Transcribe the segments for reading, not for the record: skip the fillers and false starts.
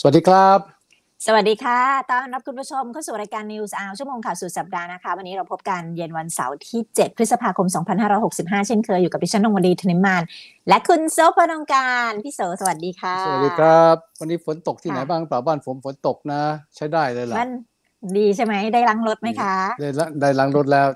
วัสดีครับสวัสดีค่ะต้อนรับคุณผู้ชมเข้าสู่รายการ News Hour ชั่วโมงข่าวสุดสัปดาห์นะคะวันนี้เราพบกันเย็นวันเสาร์ที่7พฤษภาคม2565เช่นเคยอยู่กับดิฉันนงวดีธนิมานและคุณโซพนงการพี่โสสวัสดีค่ะสวัสดีครับวันนี้ฝนตกที่ไหนค่ะบ้างเปล่าบ้านผมฝนตกนะใช้ได้เลยล่ะมันดีใช่ไหมได้ล้างรถไหมนี่คะได้ล้างรถแล้ว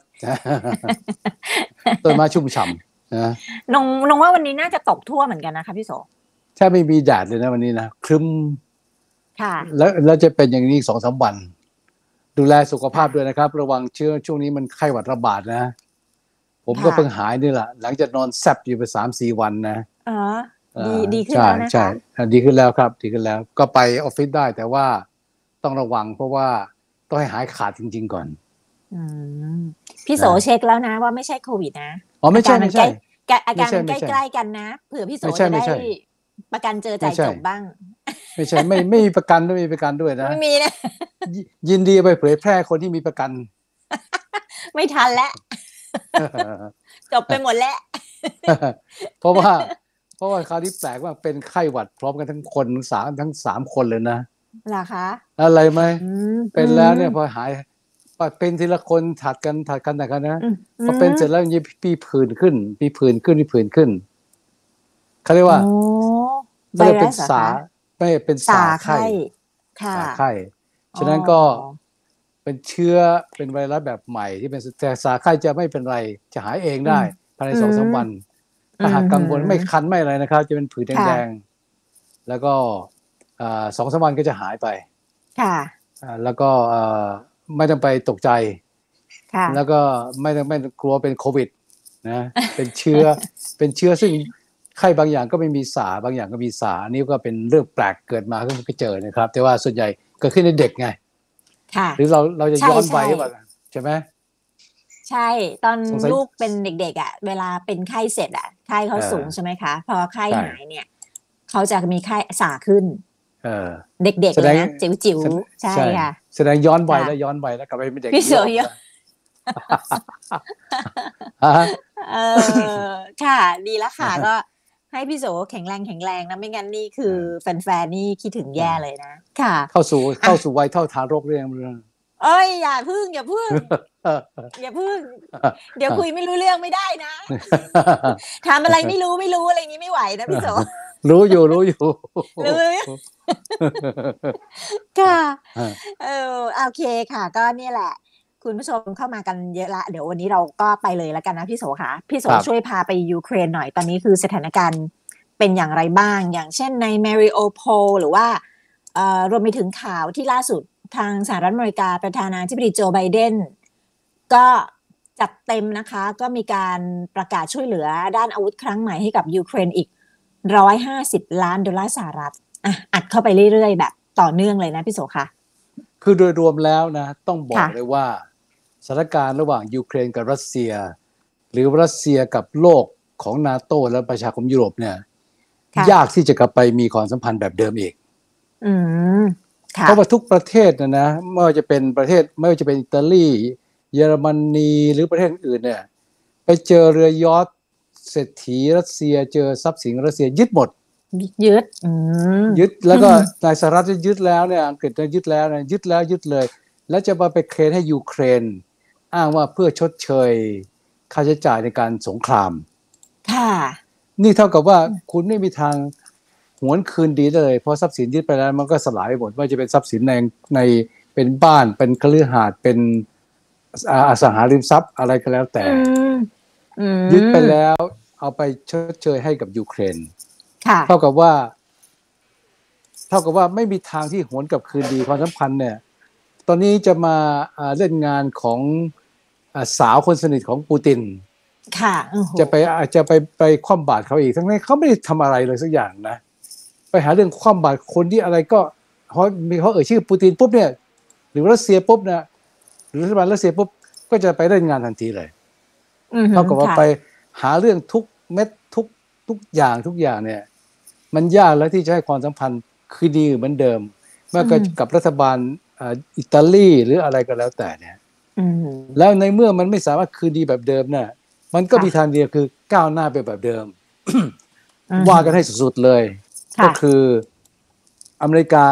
ต้นไม้ชุ่มฉ่ำนะนงว่าวันนี้น่าจะตกทั่วเหมือนกันนะคะพี่โสแทบไม่มีแดดเลยนะวันนี้นะครึ้มค่ะแล้วจะเป็นอย่างนี้อีก2-3 วันดูแลสุขภาพด้วยค่ะนะครับระวังเชื้อช่วงนี้มันไข้หวัดระบาดนะผมก็ค่ะเพิ่งหายนี่แหละหลังจากนอนแซบอยู่ไป3-4 วันนะอ๋อดีขึ้นใช่แล้วนะใช่คะดีขึ้นแล้วครับดีขึ้นแล้วก็ไปออฟฟิศได้แต่ว่าต้องระวังเพราะว่าต้องให้หายขาดจริงๆก่อนอืมพี่โสนะเช็คแล้วนะว่าไม่ใช่โควิดนะอ๋อไม่ใช่ไม่ใช่อาไม่การมันใกใช่ไม่ใช่ล้ๆกันนะเผื่อพี่โสไม่ใช่จะได้ไม่ใช่ประกันเจอจ่ายไม่ใช่จบบ้างไม่ใช่ไม่มีประกันด้วยไม่มีประกันด้วยนะไม่มีนะยินดีไปเผยแพร่คนที่มีประกันไม่ทันแล้วจบไปหมดแล้วเพราะว่าคราวนี้แปลกว่าเป็นไข้หวัดพร้อมกันทั้งสามคนเลยนะเหรอคะอะไรไหมอืมเป็นแล้วเนี่ยพอหายเป็นทีละคนถัดกันนะอืมอืพอเป็นมเสร็จแล้วมีผื่นขึ้นเขาเรียกโอ้ว่าไวเขาเรียกเป็นสารัสเหรอคะไม่เป็นสาสาไข้ไข้ค่ะสาไข้อ๋อฉะนั้นก็เป็นเชื้อเป็นไวรัสแบบใหม่ที่เป็นแต่สาไข้จะไม่เป็นไรจะหายเองได้อืมภายในอืม 2-3 วันถ้าหากกังวลไม่คันไม่อะไรนะครับจะเป็นผื่นแดงค่ะๆแล้วก็2-3 วันก็จะหายไปค่ะแล้วก็ไม่ต้องไปตกใจค่ะแล้วก็ไม่ต้องกลัวเป็นโควิดนะเป็นเชื้อ เป็นเชื้อซึ่งไข้บางอย่างก็ไม่มีสาบางอย่างก็มีสาอันนี้ก็เป็นเรื่องแปลกเกิดมาก็ไม่เจอนะครับแต่ว่าส่วนใหญ่เกิดขึ้นในเด็กไงค่ะหรือเราจะใช่ย้อนไปใช่หรือเปล่าใช่ไหมใช่ตอนสงสัยลูกเป็นเด็กๆอ่ะเวลาเป็นไข้เสร็จอ่ะไข้เอเขาสูงใช่อไหมคะพอไข้ใช่หายเนี่ยเขาจะมีไข้สาขึ้นเออเด็กแสดงๆเลยนะจิ๋วแสดๆใช่ใช่ค่ะแสดงย้อนวัยค่ะแล้วย้อนวัยแล้วกลับไปเป็นเด็กพี่อีกโสเยอะรอบแล้วฮะเออค่ะดีแล้วค่ะก็ให้พี่โสแข็งแรงนะไม่งั้นนี่คือแฟนๆนี่คิดถึงแย่เลยนะค่ะเข้าสู่อ่ะวัยเท่าทารกเรื่องเอ้ยอย่าพึ่งอย่าพึ่งเดี๋ยวคุยไม่รู้เรื่องไม่ได้นะถามอะไรไม่รู้อะไรอย่างนี้ไม่ไหวนะพี่โสรู้อยู่รู้อยู่รู้ ค่ะเออโอเคค่ะก็เนี่ยแหละคุณผู้ชมเข้ามากันเยอะละเดี๋ยววันนี้เราก็ไปเลยแล้วกันนะพี่โสค่ะพี่โสครับช่วยพาไปยูเครนหน่อยตอนนี้คือสถานการณ์เป็นอย่างไรบ้างอย่างเช่นในมาริโอโพลหรือว่ารวมไปถึงข่าวที่ล่าสุดทางสหรัฐอเมริกาประธานาธิบดีโจไบเดนก็จัดเต็มนะคะก็มีการประกาศช่วยเหลือด้านอาวุธครั้งใหม่ให้กับยูเครนอีก$150 ล้านอ่ะอัดเข้าไปเรื่อยๆแบบต่อเนื่องเลยนะพี่โสค่ะคือโดยรวมแล้วนะต้องบอกค่ะเลยว่าสถานการณ์ระหว่างยูเครนกับรัสเซียหรือรัสเซียกับโลกของนาโตและประชาคมยุโรปเนี่ยยากที่จะกลับไปมีความสัมพันธ์แบบเดิมอีกอืมค่ะเพราะว่าทุกประเทศนะไม่ว่าจะเป็นอิตาลีเยอรมนีหรือประเทศอื่นเนี่ยไปเจอเรือยอชต์เศรษฐีรัสเซียเจอทรัพย์สินรัสเซียยึดหมดยึดยึดแล้วก็ในสหรัฐจะยึดแล้วเนี่ยอังกฤษจะยึดแล้วเนี่ยยึดเลยแล้วจะมาไปเคลมให้ยูเครนอ้างว่าเพื่อชดเชยค่าใช้จ่ายในการสงครามค่ะนี่เท่ากับว่าคุณไม่มีทางหวนคืนดีได้เลยเพราะทรัพย์สินยึดไปแล้วมันก็สลายไปหมดว่าจะเป็นทรัพย์สินในเป็นบ้านเป็นคฤหาสน์เป็นอสังหาริมทรัพย์อะไรก็แล้วแต่ยึดไปแล้วเอาไปชดเชยให้กับยูเครนเท่ากับว่าไม่มีทางที่หวนกลับคืนดีความสัมพันธ์เนี่ยตอนนี้จะมาเล่นงานของสาวคนสนิทของปูตินค่ะจะไปคว่ำบาตรเขาอีกทั้งนั้นเขาไม่ได้ทำอะไรเลยสักอย่างนะไปหาเรื่องคว่ำบาตรคนที่อะไรก็เขาชื่อปูตินปุ๊บเนี่ยหรือรัสเซียปุ๊บนะหรือรัฐบาลรัสเซียปุ๊บก็จะไปเล่นงานทันทีเลยเท่ากับว่าไปหาเรื่องทุกเม็ดทุกอย่างเนี่ยมันยากแล้วที่จะให้ความสัมพันธ์คือดีเหมือนเดิมเมื่อกับรัฐบาลอิตาลีหรืออะไรก็แล้วแต่เนี่ยแล้วในเมื่อมันไม่สามารถคืนดีแบบเดิมน่ะมันก็มีทางเดียวคือก้าวหน้าไปแบบเดิมว่ากันให้สุดๆเลยก็คืออเมริกา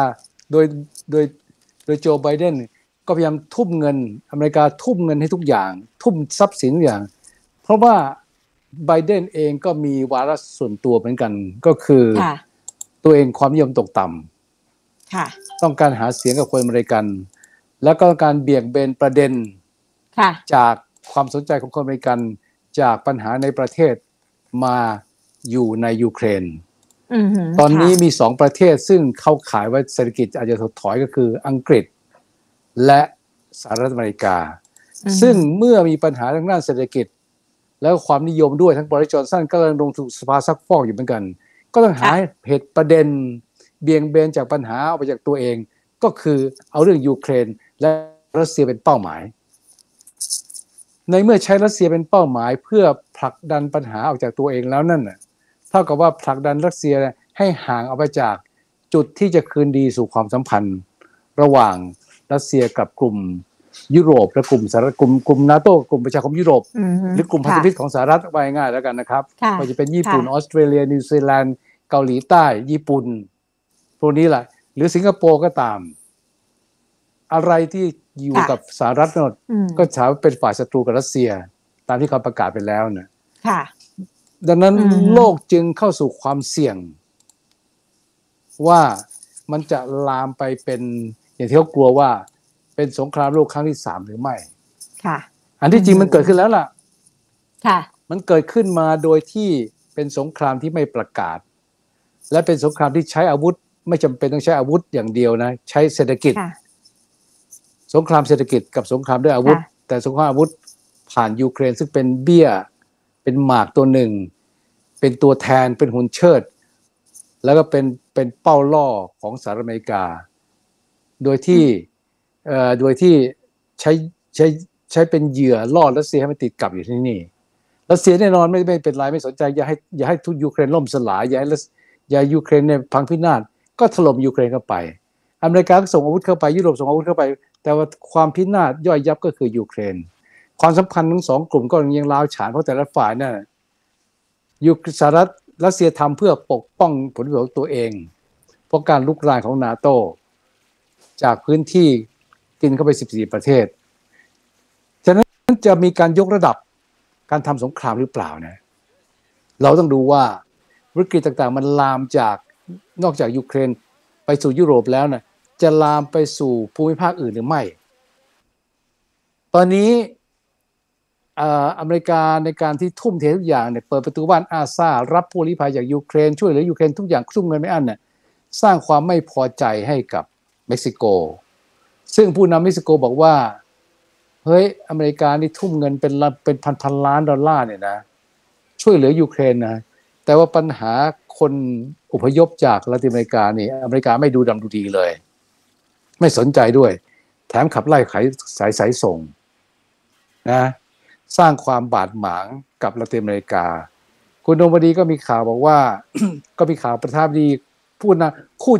โดยโดยโดยโจไบเดนก็พยายามทุ่มเงินอเมริกาทุ่มเงินให้ทุกอย่างทุ่มทรัพย์สินทุกอย่างเพราะว่าไบเดนเองก็มีวาระส่วนตัวเหมือนกันก็คือตัวเองความนิยมตกต่ำต้องการหาเสียงกับคนอเมริกันแล้วก็การเบี่ยงเบนประเด็นจากความสนใจของคนอเมริกันจากปัญหาในประเทศมาอยู่ในยูเครนตอนนี้มี2ประเทศซึ่งเข้าขายว่าเศรษฐกิจอาจจะถดถอยก็คืออังกฤษและสหรัฐอเมริกาซึ่งเมื่อมีปัญหาทางด้านเศรษฐกิจแล้วความนิยมด้วยทั้งบริจอนสันก็กำลังลงสู่สภาซักฟอกอยู่เหมือนกันก็ต้องหาเหตุประเด็นเบี่ยงเบนจากปัญหาออกไปจากตัวเองก็คือเอาเรื่องยูเครนและรัสเซียเป็นเป้าหมายในเมื่อใช้รัสเซียเป็นเป้าหมายเพื่อผลักดันปัญหาออกจากตัวเองแล้วนั่นน่ะเท่ากับว่าผลักดันรัสเซียให้ห่างออกไปจากจุดที่จะคืนดีสู่ความสัมพันธ์ระหว่างรัสเซียกับกลุ่มยุโรปและกลุ่มสหรัฐกลุ่มนาโต้กลุ่มประชาคมยุโรปหรือกลุ่มพันธมิตรของสหรัฐว่าง่ายๆแล้วกันนะครับก็จะเป็นญี่ปุ่นออสเตรเลียนิวซีแลนด์เกาหลีใต้ญี่ปุ่นพวกนี้แหละหรือสิงคโปร์ก็ตามอะไรที่อยู่กับสหรัฐก็ถือเป็นฝ่ายศัตรูกับรัสเซียตามที่เขาประกาศไปแล้วนะดังนั้นโลกจึงเข้าสู่ความเสี่ยงว่ามันจะลามไปเป็นอย่างที่เขากลัวว่าเป็นสงครามโลกครั้งที่3หรือไม่อันที่จริงมันเกิดขึ้นแล้วล่ะมันเกิดขึ้นมาโดยที่เป็นสงครามที่ไม่ประกาศและเป็นสงครามที่ใช้อาวุธไม่จำเป็นต้องใช้อาวุธอย่างเดียวนะใช้เศรษฐกิจสงครามเศรษฐกิจกับสงครามด้วยอาวุธแต่สงครามอาวุธผ่านยูเครนซึ่งเป็นเบี้ยเป็นหมากตัวหนึ่งเป็นตัวแทนเป็นหุ่นเชิดแล้วก็เป็นเป้าล่อของสหรัฐอเมริกาโดยที่ใช้เป็นเหยื่อล่อรัสเซียให้มันติดกับอยู่ที่นี่รัสเซียแน่นอนไม่เป็นไรไม่สนใจอย่าให้ทุกยูเครนล่มสลายอย่ายูเครนเนี่ยพังพินาศก็ถล่มยูเครนเข้าไปอเมริกาก็ส่งอาวุธเข้าไปยุโรปส่งอาวุธเข้าไปแต่ว่าความพินาศย่อยยับก็คือยูเครนความสัมพันธ์ทั้ง2กลุ่มก็ยังร้าวฉานเพราะแต่ละฝ่ายน่ะสหรัฐรัสเซียทำเพื่อปกป้องผลประโยชน์ตัวเองเพราะการลุกรานของนาโต้จากพื้นที่กินเข้าไป14ประเทศฉะนั้นจะมีการยกระดับการทำสงครามหรือเปล่านะเราต้องดูว่าวิกฤตต่างๆมันลามจากนอกจากยูเครนไปสู่ยุโรปแล้วนะจะลามไปสู่ภูมิภาคอื่นหรือไม่ตอนนี้อเมริกาในการที่ทุ่มเททุกอย่างเนี่ยเปิดประตูบ้านอาซารับผู้ลี้ภัยจากยูเครนช่วยเหลือยูเครนทุกอย่างทุ่มเงินไม่อั้นเนี่ยสร้างความไม่พอใจให้กับเม็กซิโกซึ่งผู้นำเม็กซิโกบอกว่าเฮ้ยอเมริกานี่ทุ่มเงินเป็นพันล้านดอลลาร์เนี่ยนะช่วยเหลือยูเครนนะแต่ว่าปัญหาคนอพยพจากลาตินอเมริกานี่อเมริกาไม่ดูดำดูดีเลยไม่สนใจด้วยแถมขับไล่ขายสายส่งนะสร้างความบาดหมางกับลาตินอเมริกาคุณดวงวดีก็มีข่าวบอกว่า ก็มีข่าวประธานาธิบดีพูดนะ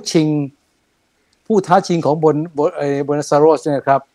ผู้ท้าชิงของโบนาซาโรสเนี่ยครับ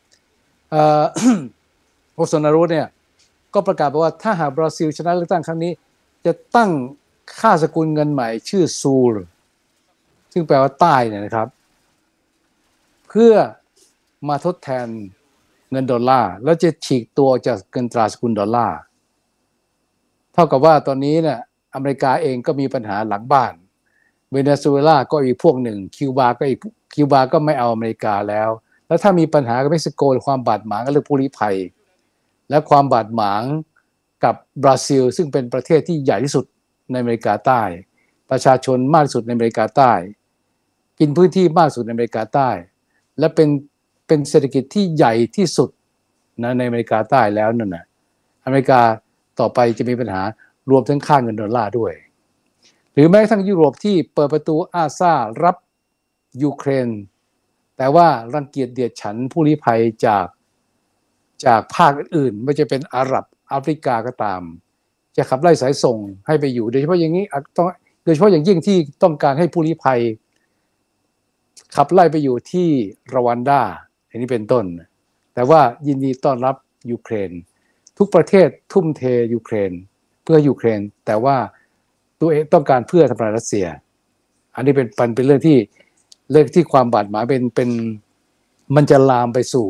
โบโซนาโรเนี่ยก็ประกาศว่าถ้าหากบราซิลชนะเลือกตั้งครั้งนี้จะตั้งค่าสกุลเงินใหม่ชื่อซูลซึ่งแปลว่าใต้เนี่ยนะครับเพื่อมาทดแทนเงินดอลลาร์แล้วจะฉีกตัวจากเงินตราสกุลดอลลาร์เท่ากับว่าตอนนี้เนี่ยอเมริกาเองก็มีปัญหาหลังบ้านเวเนซุเอลาก็อีกพวกหนึ่งคิวบาก็ไม่เอาอเมริกาแล้วถ้ามีปัญหากับเม็กซิโกความบาดหมางกับเรื่องผู้ลี้ภัยและความบาดหมางกับบราซิลซึ่งเป็นประเทศที่ใหญ่ที่สุดในอเมริกาใต้ประชาชนมากที่สุดในอเมริกาใต้กินพื้นที่มากที่สุดในอเมริกาใต้และเป็นเศรษฐกิจที่ใหญ่ที่สุดนะในอเมริกาใต้แล้วนั่นน่ะอเมริกาต่อไปจะมีปัญหารวมทั้งค่าเงินดอลลาร์ด้วยหรือแม้กระทั่งยุโรปที่เปิดประตูอาซารับยูเครนแต่ว่ารังเกียจเดียดฉันผู้ลี้ภัยจากภาคอื่นๆไม่จะเป็นอาหรับแอฟริกาก็ตามจะขับไล่สายส่งให้ไปอยู่โดยเฉพาะอย่างนี้โดยเฉพาะอย่างยิ่งที่ต้องการให้ผู้ลี้ภัยขับไล่ไปอยู่ที่รวันดาอย่างนี้เป็นต้นแต่ว่ายินดีต้อนรับยูเครนทุกประเทศทุ่มเทยูเครนเพื่อยูเครนแต่ว่าตัวเองต้องการเพื่อทำลายรัสเซียอันนี้เป็นเรื่องที่เรื่องที่ความบาดหมางเป็นมันจะลามไปสู่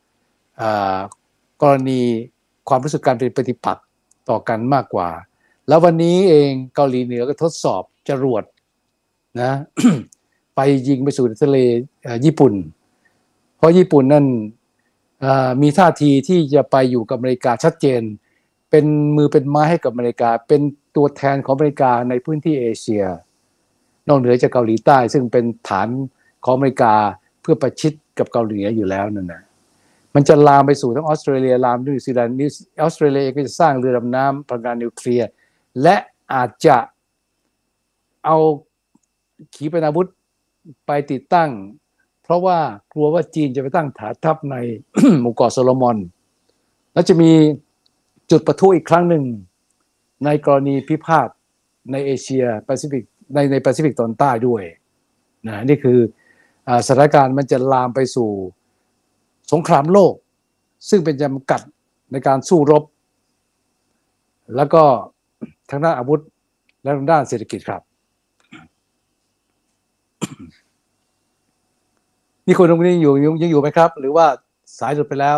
กรณีความรู้สึกการเป็นปฏิปักษ์ต่อกันมากกว่าแล้ววันนี้เองเกาหลีเหนือก็ทดสอบจรวดนะ ไปยิงไปสู่ทะเลญี่ปุ่นเพราะญี่ปุ่นนั่นมีท่าทีที่จะไปอยู่กับอเมริกาชัดเจนเป็นมือเป็นไม้ให้กับอเมริกาเป็นตัวแทนของอเมริกาในพื้นที่เอเชียนอกเหนือจากเกาหลีใต้ซึ่งเป็นฐานของอเมริกาเพื่อประชิดกับเกาหลีเหนืออยู่แล้วนั่นนะมันจะลามไปสู่ทั้งออสเตรเลียลามนิวซีแลนด์ออสเตรเลียก็จะสร้างเรือดำน้ำพลังงานนิวเคลียร์และอาจจะเอาขีปนาวุธไปติดตั้งเพราะว่ากลัวว่าจีนจะไปตั้งฐานทัพใน หมู่เกาะโซโลมอนแล้วจะมีจุดปะทุอีกครั้งหนึ่งในกรณีพิพาทในเอเชียแปซิฟิกในแปซิฟิกตอนใต้ด้วยนะนี่คือสถานการณ์มันจะลามไปสู่สงครามโลกซึ่งเป็นจำกัดในการสู้รบแล้วก็ทางด้านอาวุธและทางด้านเศรษฐกิจครับมีคนตรงนี้ยังอยู่ไหมครับหรือว่าสายหลุดไปแล้ว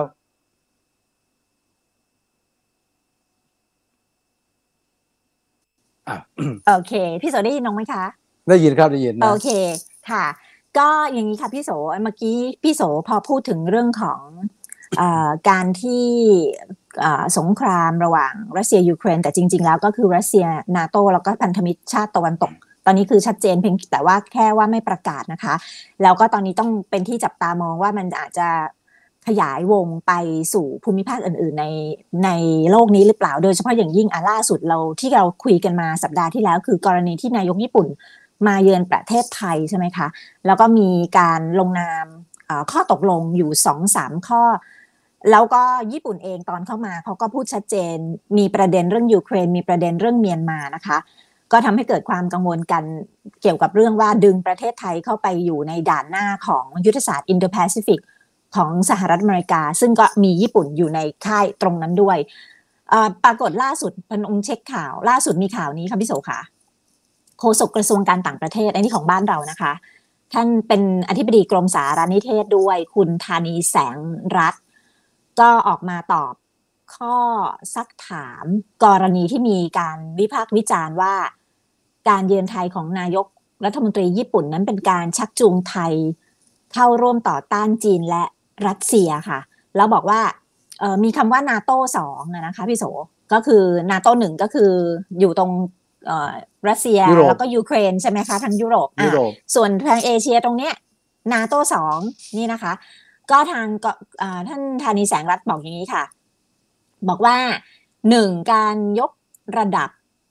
โอเคพี่โสได้ยินน้องไหมคะได้ยินครับได้ยินนะโอเคค่ะก็อย่างนี้ค่ะพี่โสเมื่อกี้พี่โสพอพูดถึงเรื่องของการที่สงครามระหว่างรัสเซียยูเครนแต่จริงๆแล้วก็คือรัสเซียนาโตแล้วก็พันธมิตรชาติตะวันตกตอนนี้คือชัดเจนเพียงแต่ว่าแค่ว่าไม่ประกาศนะคะแล้วก็ตอนนี้ต้องเป็นที่จับตามองว่ามันอาจจะขยายวงไปสู่ภูมิภาคอื่นๆในโลกนี้หรือเปล่าโดยเฉพาะอย่างยิ่งล่าสุดที่เราคุยกันมาสัปดาห์ที่แล้วคือกรณีที่นายกญี่ปุ่นมาเยือนประเทศไทยใช่ไหมคะแล้วก็มีการลงนามข้อตกลงอยู่ 2-3 ข้อแล้วก็ญี่ปุ่นเองตอนเข้ามาเขาก็พูดชัดเจนมีประเด็นเรื่องยูเครนมีประเด็นเรื่องเมียนมานะคะก็ทำให้เกิดความกังวลกันเกี่ยวกับเรื่องว่าดึงประเทศไทยเข้าไปอยู่ในด่านหน้าของยุทธศาสตร์อินโดแปซิฟิกของสหรัฐอเมริกาซึ่งก็มีญี่ปุ่นอยู่ในค่ายตรงนั้นด้วยปรากฏล่าสุดพนองเช็คข่าวล่าสุดมีข่าวนี้ค่ะพี่โสค่ะโฆษกกระทรวงการต่างประเทศอันนี้ของบ้านเรานะคะท่านเป็นอธิบดีกรมสารนิเทศด้วยคุณธานีแสงรัตน์ก็ออกมาตอบข้อซักถามกรณีที่มีการวิพากษ์วิจารณ์ว่าการเยือนไทยของนายกรัฐมนตรีญี่ปุ่นนั้นเป็นการชักจูงไทยเข้าร่วมต่อต้านจีนและรัสเซียค่ะแล้วบอกว่ามีคำว่านาโต้2นะคะพี่โสก็คือนาโต้1ก็คืออยู่ตรงรัสเซียแล้วก็ยูเครนใช่ไหมคะทางยุโรปส่วนทางเอเชียตรงเนี้ยนาโต้2นี่นะคะก็ทางท่านธานีแสงรัตน์บอกอย่างนี้ค่ะบอกว่า1การยกระดับ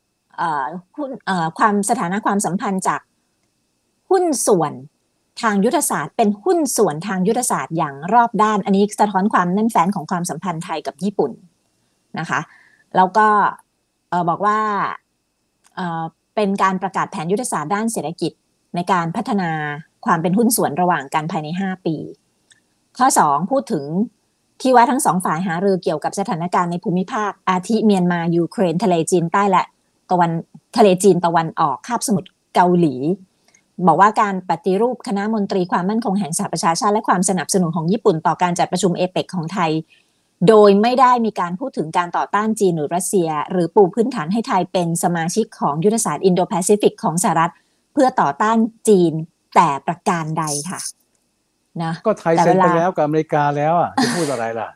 ความสถานะความสัมพันธ์จากหุ้นส่วนทางยุทธศาสตร์เป็นหุ้นส่วนทางยุทธศาสตร์อย่างรอบด้านอันนี้สะท้อนความแน่นแฟ้นของความสัมพันธ์ไทยกับญี่ปุ่นนะคะแล้วก็บอกว่าเป็นการประกาศแผนยุทธศาสตร์ด้านเศรษฐกิจในการพัฒนาความเป็นหุ้นส่วนระหว่างกันภายใน5 ปีข้อ2พูดถึงที่ว่าทั้ง2ฝ่ายหารือเกี่ยวกับสถานการณ์ในภูมิภาคอาทิเมียนมายูเครนทะเลจีนใต้และทะเลจีนตะวันออกคาบสมุทรเกาหลีบอกว่าการปฏิรูปคณะมนตรีความมั่นคงแห่งสหประชาชาติและความสนับสนุนของญี่ปุ่นต่อการจัดประชุมเอเปกของไทยโดยไม่ได้มีการพูดถึงการต่อต้านจีนหรือรัสเซียหรือปูพื้นฐานให้ไทยเป็นสมาชิกของยุทธศาสตร์อินโดแปซิฟิกของสหรัฐเพื่อต่อต้านจีนแต่ประการใดค่ะนะก็ไทยเซ็นไปแล้วกับอเมริกาแล้วอ่ะจะพูดอะไรล่ะ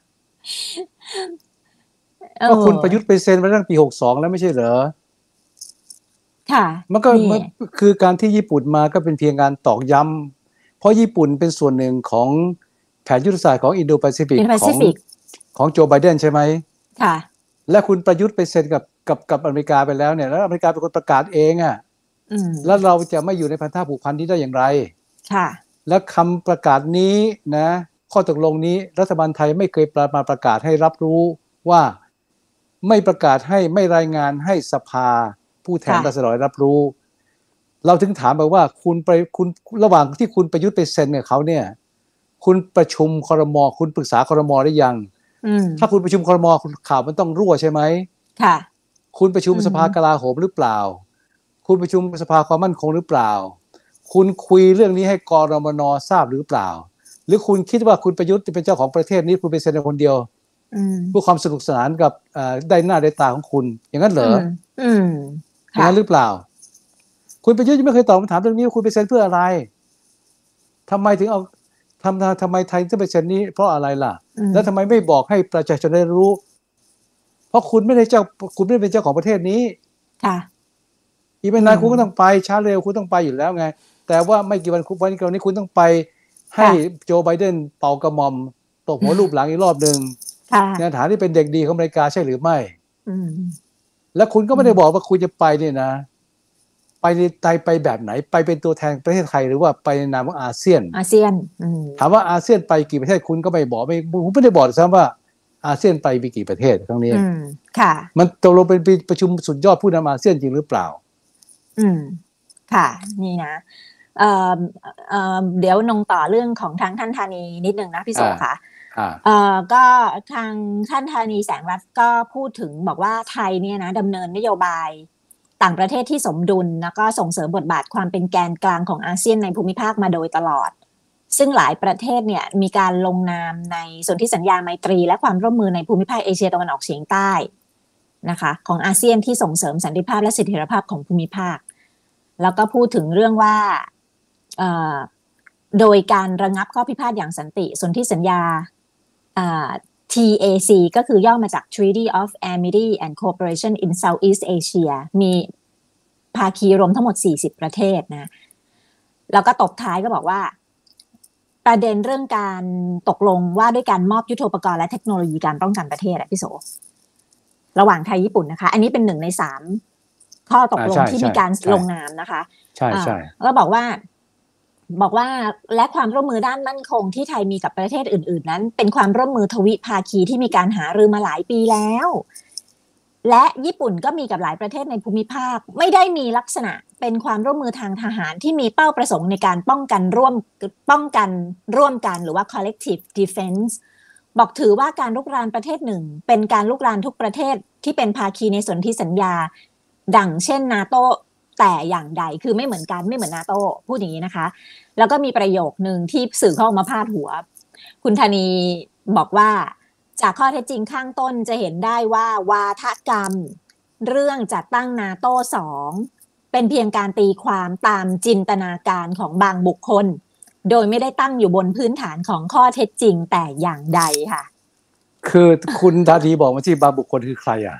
ก็คุณประยุทธ์ไปเซ็นไปตั้งปี62แล้วไม่ใช่เหรอค่ะมันก็คือการที่ญี่ปุ่นมาก็เป็นเพียงการตอกย้ำเพราะญี่ปุ่นเป็นส่วนหนึ่งของแผนยุทธศาสตร์ของอินโดแปซิฟิกของโจไบเดนใช่ไหมค่ะและคุณประยุทธ์ไปเซ็นกับอเมริกาไปแล้วเนี่ยแล้วอเมริกาเป็นคนประกาศเองอ่ะแล้วเราจะไม่อยู่ในพันธะผูกพันนี้ได้อย่างไรค่ะและคำประกาศนี้นะข้อตกลงนี้รัฐบาลไทยไม่เคยมาประกาศให้รับรู้ว่าไม่ประกาศให้ไม่รายงานให้สภาผู้แทนราษฎรรับรู้เราถึงถามไปว่าคุณระหว่างที่คุณประยุทธ์ไปเซ็นกับเขาเนี่ยคุณประชุมครม.คุณปรึกษาครม.ได้ยังถ้าคุณประชุมครม.ข่าวมันต้องรั่วใช่ไหมค่ะคุณประชุมสภากลาโหมหรือเปล่าคุณประชุมสภาความมั่นคงหรือเปล่าคุณคุยเรื่องนี้ให้กรมน.ทราบหรือเปล่าหรือคุณคิดว่าคุณประยุทธ์เป็นเจ้าของประเทศนี้คุณเป็นเซ็นคนเดียวเพื่อความสนุกสนานกับได้หน้าได้ตาของคุณอย่างนั้นเหรออย่างนั้นหรือเปล่าคุณประยุทธ์ยังไม่เคยตอบคำถามเรื่องนี้คุณไปเซ็นเพื่ออะไรทำไมถึงเอาทำไมไทยจะไปเซ็นนี้เพราะอะไรล่ะแล้วทำไมไม่บอกให้ประชาชนได้รู้เพราะคุณไม่ได้เป็นเจ้าของประเทศนี้ค่ะอีกไม่นานคุณก็ต้องไปช้าเร็วคุณต้องไปอยู่แล้วไงแต่ว่าไม่กี่วันนี้คุณต้องไปให้โจไบเดนเป่ากระหม่อมตบหัวรูปหลังอีกรอบหนึ่งในฐานะที่เป็นเด็กดีของอเมริกาใช่หรือไม่แล้วคุณก็ไม่ได้บอกว่าคุณจะไปเนี่ยนะไปแบบไหนไปเป็นตัวแทนประเทศไทยหรือว่าไปในนามของอาเซียนถามว่าอาเซียนไปกี่ประเทศคุณก็ไม่บอกผมไม่ได้บอกซ้ำว่าอาเซียนไปมีกี่ประเทศครั้งนี้ค่ะมันตกลงเป็นประชุมสุดยอดผู้นำอาเซียนจริงหรือเปล่าค่ะนี่นะเดี๋ยวนงต่อเรื่องของทางท่านธานีนิดนึงนะพี่โสค่ะก็ทางท่านธานีแสงรัตน์ก็พูดถึงบอกว่าไทยเนี่ยนะดำเนินนโยบายต่างประเทศที่สมดุลแล้วก็ส่งเสริมบทบาทความเป็นแกนกลางของอาเซียนในภูมิภาคมาโดยตลอดซึ่งหลายประเทศเนี่ยมีการลงนามในสนธิสัญญาไมตรีและความร่วมมือในภูมิภาคเอเชียตะวันออกเฉียงใต้นะคะของอาเซียนที่ส่งเสริมสันติภาพและเสถียรภาพของภูมิภาคแล้วก็พูดถึงเรื่องว่าโดยการระงับข้อพิพาทอย่างสันติสนธิสัญญาTAC ก็คือย่อมาจาก Treaty of Amity and Cooperation in Southeast Asia มีภาคีรวมทั้งหมด40ประเทศนะแล้วก็ตบท้ายก็บอกว่าประเด็นเรื่องการตกลงว่าด้วยการมอบยุทโธปกรณ์และเทคโนโลยีการป้องกันประเทศอะพี่โสระหว่างไทยญี่ปุ่นนะคะอันนี้เป็น1 ใน 3ข้อตกลงที่มีการลงนามนะคะใช่แล้วบอกว่าและความร่วมมือด้านมั่นคงที่ไทยมีกับประเทศอื่นๆนั้นเป็นความร่วมมือทวิภาคีที่มีการหารือมาหลายปีแล้วและญี่ปุ่นก็มีกับหลายประเทศในภูมิภาคไม่ได้มีลักษณะเป็นความร่วมมือทางทหารที่มีเป้าประสงค์ในการป้องกันร่วมกันหรือว่า collective defense บอกถือว่าการรุกรานประเทศหนึ่งเป็นการรุกรานทุกประเทศที่เป็นภาคีในสนธิสัญญาดังเช่นนาโตแต่อย่างใดคือไม่เหมือนกันไม่เหมือนนาโต้พูดอย่างนี้นะคะแล้วก็มีประโยคนึงที่สื่อเขาออกมาพาดหัวคุณธนีบอกว่าจากข้อเท็จจริงข้างต้นจะเห็นได้ว่าวาทกรรมเรื่องจัดตั้งนาโต้2เป็นเพียงการตีความตามจินตนาการของบางบุคคลโดยไม่ได้ตั้งอยู่บนพื้นฐานของข้อเท็จจริงแต่อย่างใดค่ะคือคุณธานีบอกมาที่บางบุคคลคือใครอ่ะ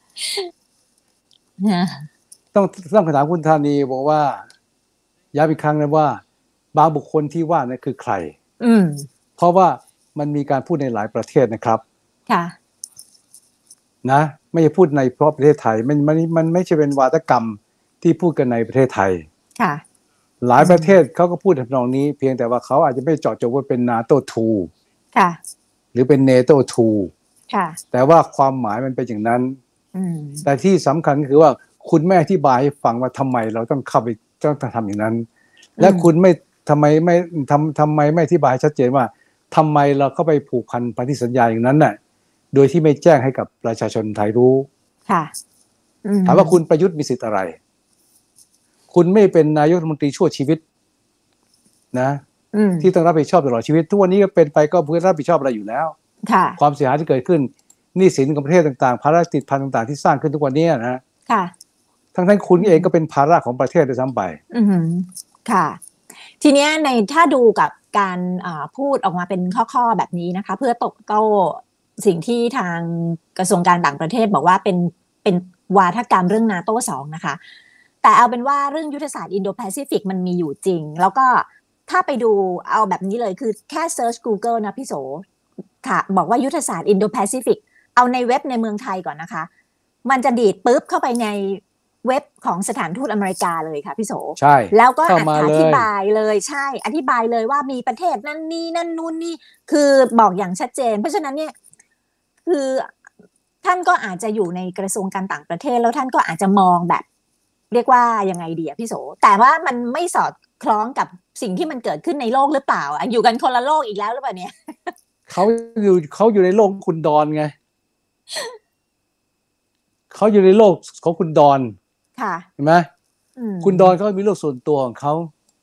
ต้องถามคุณธานีบอกว่าย้ำอีกครั้งนะว่าบางบุคคลที่ว่านั่นคือใครเพราะว่ามันมีการพูดในหลายประเทศนะครับค่ะนะไม่ใช่พูดในเพราะประเทศไทยมันไม่ใช่เป็นวาทกรรมที่พูดกันในประเทศไทยค่ะหลายประเทศเขาก็พูดทำนองนี้เพียงแต่ว่าเขาอาจจะไม่เจาะจงว่าเป็น NATO 2ค่ะหรือเป็น NATO 2ค่ะแต่ว่าความหมายมันเป็นอย่างนั้นแต่ที่สำคัญคือว่าคุณไม่อธิบายให้ฟังว่าทำไมเราต้องเข้าไปต้องทำอย่างนั้นและคุณไม่ทำไมไม่อธิบายชัดเจนว่าทำไมเราเข้าไปผูกพันพันธสัญญาอย่างนั้นน่ะโดยที่ไม่แจ้งให้กับประชาชนไทยรู้ค่ะถามว่าคุณประยุทธ์มีสิทธิ์อะไรคุณไม่เป็นนายกรัฐมนตรีชั่วชีวิตนะที่ต้องรับผิดชอบตลอดชีวิตทุกวันนี้ก็เป็นไปก็เพื่อรับผิดชอบอะไรอยู่แล้วค่ะความเสียหายที่เกิดขึ้นหนี้สินของประเทศต่างๆภาระติดพันต่างๆที่สร้างขึ้นทุกวันนี้นะค่ะทั้งคุณเองก็เป็นภาระของประเทศด้วยซ้ำไปค่ะทีเนี้ยในถ้าดูกับการพูดออกมาเป็นข้อๆแบบนี้นะคะเพื่อตบโต้สิ่งที่ทางกระทรวงการต่างประเทศบอกว่าเป็นวาทกรรมเรื่องนาโต้2นะคะแต่เอาเป็นว่าเรื่องยุทธศาสตร์อินโดแปซิฟิกมันมีอยู่จริงแล้วก็ถ้าไปดูเอาแบบนี้เลยคือแค่เซิร์ช Google นะพี่โสค่ะบอกว่ายุทธศาสตร์อินโดแปซิฟิกเอาในเว็บในเมืองไทยก่อนนะคะมันจะดีดปุ๊บเข้าไปในเว็บของสถานทูตอเมริกาเลยค่ะพี่โสใช่แล้วก็อธิบายเลยใช่อธิบายเลยว่ามีประเทศนั่นนี่นั่นนู่นนี่คือบอกอย่างชัดเจนเพราะฉะนั้นเนี่ยคือท่านก็อาจจะอยู่ในกระทรวงการต่างประเทศแล้วท่านก็อาจจะมองแบบเรียกว่ายังไงดีอะพี่โสแต่ว่ามันไม่สอดคล้องกับสิ่งที่มันเกิดขึ้นในโลกหรือเปล่าอยู่กันคนละโลกอีกแล้วหรือเปล่าเนี่ยเขาอยู่ในโลกคุณดอนไงเขาอยู่ในโลกของคุณดอนเห็นไหมคุณดอนเขามีโลกส่วนตัวของเขา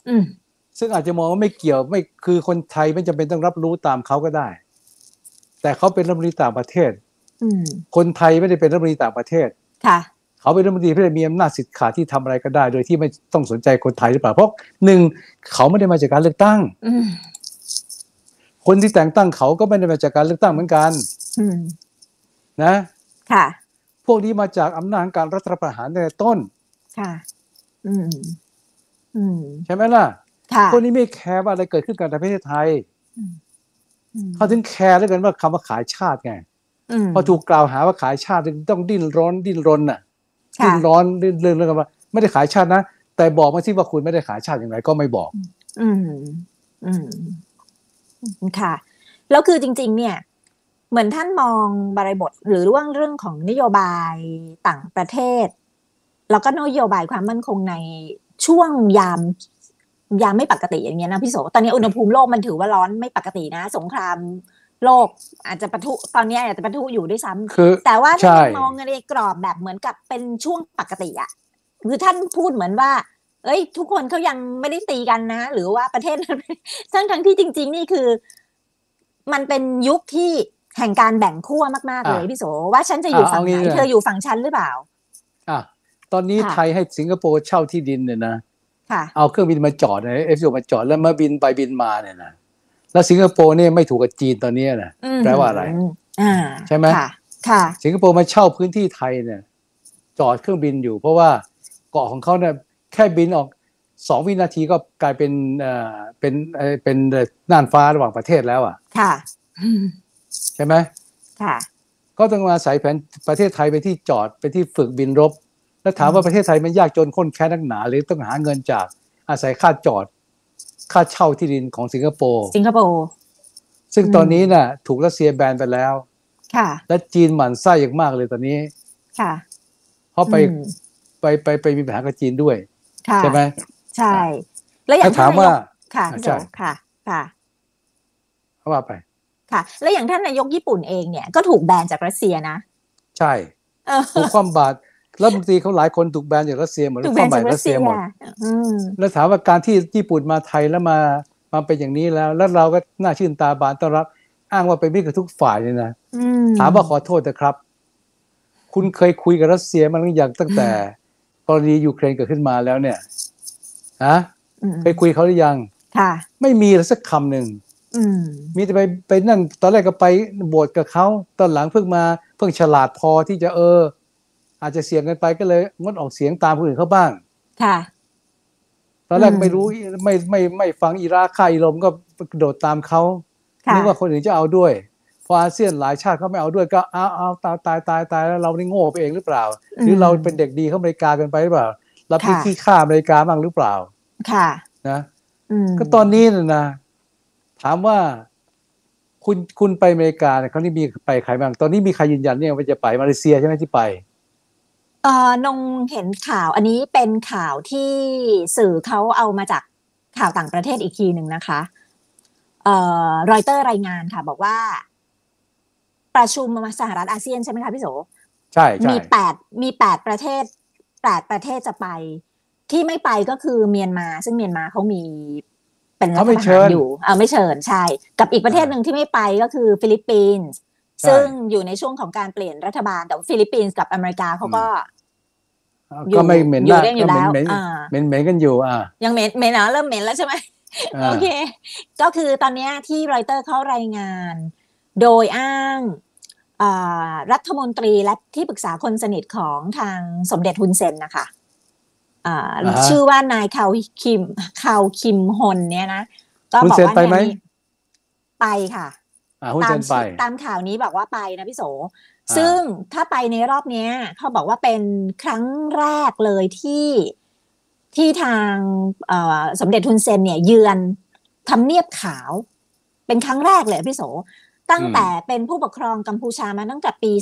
อืมซึ่งอาจจะมองว่าไม่เกี่ยวไม่คือคนไทยไม่จำเป็นต้องรับรู้ตามเขาก็ได้ แต่เขาเป็นรัฐมนตรีต่างประเทศอืมคนไทยไม่ได้เป็นรัฐมนตรีต่างประเทศค่ะเขาเป็นรัฐมนตรีเพื่อมีอำนาจสิทธิ์ขาดที่ทำอะไรก็ได้ โดยที่ไม่ต้องสนใจคนไทยหรือเปล่าเพราะหนึ่งเขาไม่ได้มาจากการเลือกตั้งอืมคนที่แต่งตั้งเขาก็ไม่ได้มาจากการเลือกตั้งเหมือนกันอืมนะค่ะพวกนี้มาจากอำนาจการรัฐประหารในต้นค่ะ อืมอืมใช่ไหมล่ะค่ะพวกนี้ไม่แคร์ว่าอะไรเกิดขึ้นกับประเทศไทยอืมอืมเขาถึงแคร์แล้วกันว่าคำว่าขายชาติไงอืมพอถูกกล่าวหาว่าขายชาติต้องดิ้นรนน่ะค่ะดิ้นร้อนเรื่องกันว่าไม่ได้ขายชาตินะแต่บอกมาสิว่าคุณไม่ได้ขายชาติอย่างไรก็ไม่บอกอืมอืมค่ะ แล้วคือจริงๆเนี่ยเหมือนท่านมองบริบทหรือเรื่องของนโยบายต่างประเทศ แล้วก็นโยบายความมั่นคงในช่วงยามไม่ปกติอย่างเงี้ยนะพี่โสตอนนี้อุณหภูมิโลกมันถือว่าร้อนไม่ปกตินะสงครามโลกอาจจะปะทุตอนนี้อาจจะปะทุอยู่ด้วยซ้ำคือแต่ว่าถ้าใช่มองในกรอบแบบเหมือนกับเป็นช่วงปกติอะคือท่านพูดเหมือนว่า เอ้ยทุกคนเขายังไม่ได้ตีกันนะ หรือว่าประเทศ ทั้งที่จริงๆนี่คือ มันเป็นยุคที่แห่งการแบ่งขั้วมากๆเลยพี่โสว่าฉันจะอยู่ฝั่งไหนเธออยู่ฝั่งฉันหรือเปล่าอ่ะตอนนี้ไทยให้สิงคโปร์เช่าที่ดินเนี่ยนะค่ะเอาเครื่องบินมาจอดนะ F16 มาจอดแล้วมาบินไปบินมาเนี่ยนะแล้วสิงคโปร์เนี่ยไม่ถูกกับจีนตอนนี้นะแปลว่าอะไรใช่ไหมค่ะสิงคโปร์มาเช่าพื้นที่ไทยเนี่ยจอดเครื่องบินอยู่เพราะว่าเกาะของเขาเนี่ยแค่บินออก2 วินาทีก็กลายเป็นเป็นน่านฟ้าระหว่างประเทศแล้วอ่ะค่ะใช่ไหมค่ะก็ต้องมาอาศัยแผนประเทศไทยไปที่จอดไปที่ฝึกบินรบแล้วถามว่าประเทศไทยมันยากจนข้นแค้นนักหนาหรือต้องหาเงินจากอาศัยค่าจอดค่าเช่าที่ดินของสิงคโปร์ซึ่งตอนนี้น่ะถูกรัสเซียแบนไปแล้วค่ะและจีนหมั่นไส้อย่างมากเลยตอนนี้ค่ะเพราะไปมีปัญหากับจีนด้วยใช่ไหมใช่แล้วอย่างถามว่าค่ะใช่ค่ะเขาว่าไปค่ะแล้วอย่างท่านนายกญี่ปุ่นเองเนี่ยก็ถูกแบนจากรัสเซียนะใช่ถูกคว่ำบาตรรัฐมนตรีเขาหลายคนถูกแบนจากรัสเซียหมดแล้วคว่ำบาตรรัสเซียหมดแล้วถามว่าการที่ญี่ปุ่นมาไทยแล้วมาเป็นอย่างนี้แล้วเราก็น่าชื่นตาบานต้อนรับอ้างว่าเป็นมิตรกับทุกฝ่ายเลยนะถามว่าขอโทษนะครับคุณเคยคุยกับรัสเซียมาหรือยังตั้งแต่กรณียูเครนเกิดขึ้นมาแล้วเนี่ยฮะเคยคุยเขาหรือยังค่ะไม่มีเลยสักคำหนึ่งมีแต่ไปนั่นตอนแรกก็ไปโบสถ์กับเขาตอนหลังเพิ่งฉลาดพอที่จะอาจจะเสี่ยงกันไปก็เลยงดออกเสียงตามคนอื่นเขาบ้างค่ะตอนแรกไม่รู้ไม่ฟังอิรักค่าอิรมก็กระโดดตามเขานึกว่าคนอื่นจะเอาด้วยพออาเซียนหลายชาติเขาไม่เอาด้วยก็เอาตายแล้วเรานี่โง่ไปเองหรือเปล่าหรือเราเป็นเด็กดีเข้าอเมริกากันไปหรือเปล่าเราไปขี้ข้าอเมริกาบ้างหรือเปล่าค่ะนะก็ตอนนี้นะถามว่าคุณไปอเมริกาเนี่ยเขานี่มีไปใครบ้างตอนนี้มีใครยืนยันเนี่ยว่าจะไปมาเลเซียใช่ไหมที่ไปนงเห็นข่าวอันนี้เป็นข่าวที่สื่อเขาเอามาจากข่าวต่างประเทศอีกทีหนึ่งนะคะรอยเตอร์รายงานค่ะบอกว่าประชุมสหรัฐอาเซียนใช่ไหมคะพี่โสใช่มี8ประเทศจะไปที่ไม่ไปก็คือเมียนมาซึ่งเมียนมาเขามีเป็นรัฐประหารอยู่ไม่เชิญใช่กับอีกประเทศหนึ่งที่ไม่ไปก็คือฟิลิปปินส์ซึ่งอยู่ในช่วงของการเปลี่ยนรัฐบาลแต่ฟิลิปปินส์กับอเมริกาเขาก็ไม่เหม็นอยู่เร่งอยู่แล้วเหม็นกันอยู่ยังเหม็นเริ่มเหม็นแล้วใช่ไหมโอเคก็คือตอนนี้ที่รอยเตอร์เขารายงานโดยอ้างรัฐมนตรีและที่ปรึกษาคนสนิทของทางสมเด็จฮุนเซนนะคะชื่อว่านายคาวคิมฮนเนี่ยนะก็บอกว่าไปค่ะตามข่าวนี้บอกว่าไปนะพี่โสซึ่งถ้าไปในรอบนี้เขาบอกว่าเป็นครั้งแรกเลยที่ทางสมเด็จฮุนเซนเนี่ยเยือนทำเนียบขาวเป็นครั้งแรกเลยพี่โสตั้งแต่เป็นผู้ปกครองกัมพูชามาตั้งแต่ปี